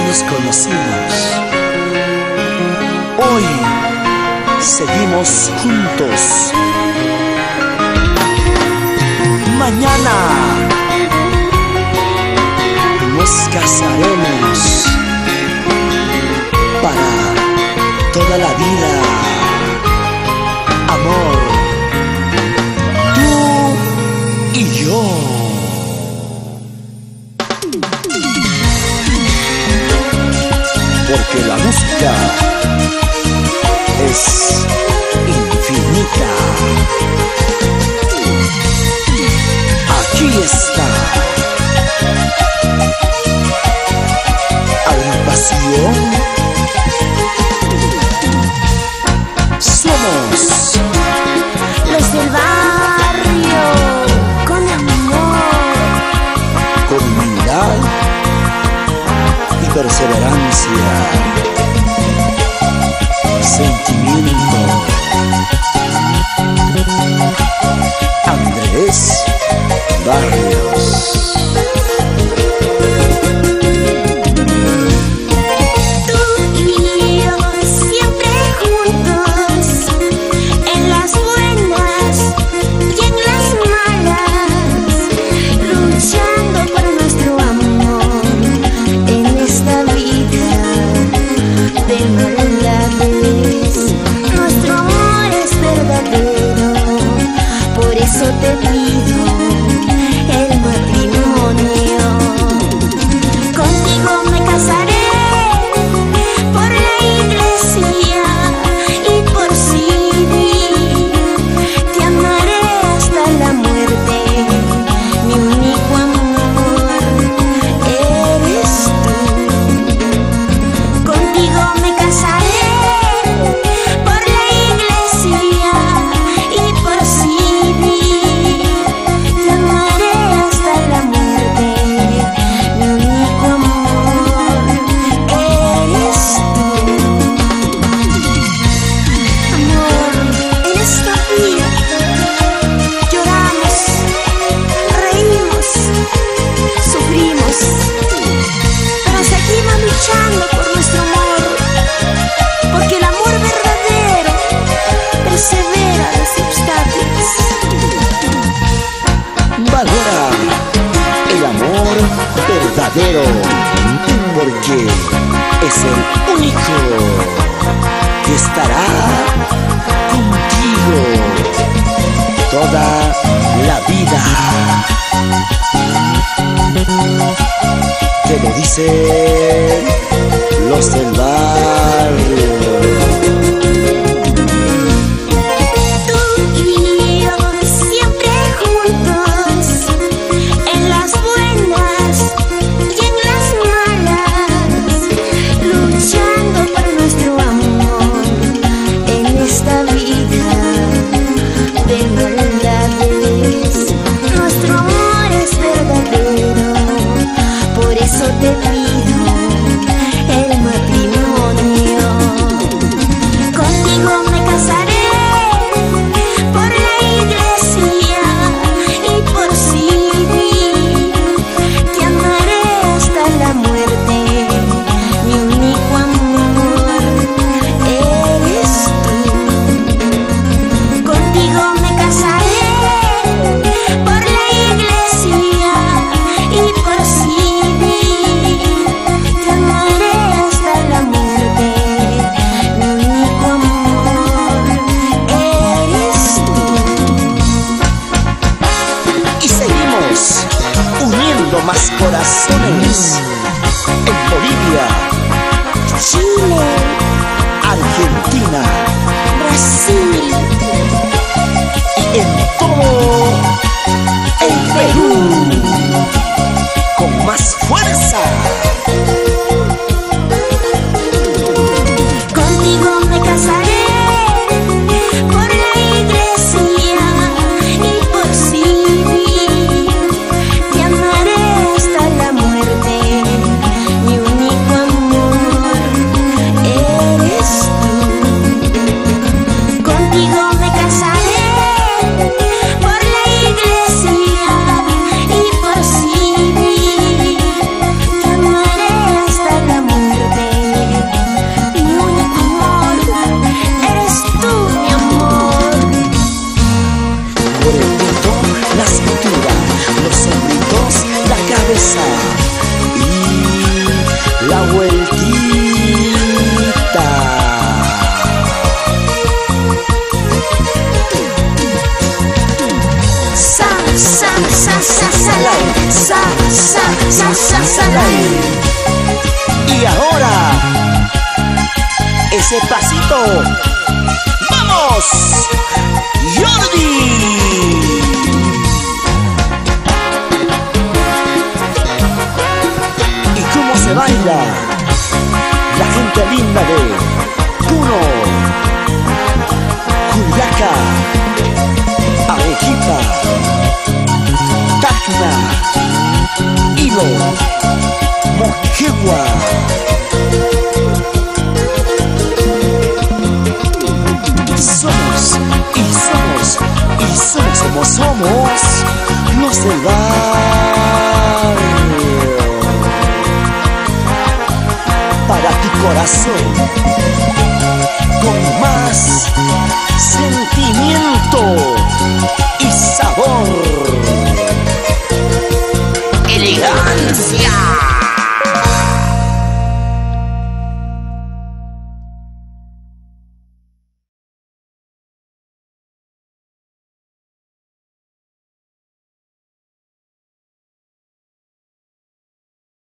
nos conocimos. Hoy seguimos juntos. Mañana nos casaremos para toda la vida. Amor, tú y yo. Porque la música es infinita. Aquí está Agrupación. Somos los del barrio, con amor, con humildad y perseverancia, sentimiento. Andrés Barrios. Te pido el matrimonio. Contigo me casaré por la iglesia y por civil. Te amaré hasta la muerte, mi único amor eres tú. Contigo me casaré por la iglesia y por civil. Por nuestro amor, porque el amor verdadero persevera los obstáculos. Valora el amor verdadero, porque es el único que estará contigo toda la vida. Te lo dicen los del barrio. Tú y yo siempre juntos, en las buenas y en las malas, luchando por nuestro amor en esta vida de maldades. Nuestro amor es verdadero, por eso te pido el matrimonio. Contigo me casaré por la iglesia y por civil. Te amaré hasta la muerte, mi único amor eres tú. Contigo me casaré por la iglesia y por civil. Te amaré hasta la muerte, mi único amor eres tú. Y seguimos uniendo más corazones en Bolivia, Chile, Argentina Brasil y en todo el Perú con más fuerza. Contigo me casaré por la iglesia y por civil. Te amaré hasta la muerte, mi único amor eres tú. Contigo me casaré por la iglesia Salay. Y ahora, ese pasito. ¡Vamos! ¡Jordi! ¿Y cómo se baila? La gente linda de Puno, Juliaca, Arequipa, Tacna, Hilo, Moquegua. Somos los del barrio. Para tu corazón, con más sentimiento y sabor. Elegancia.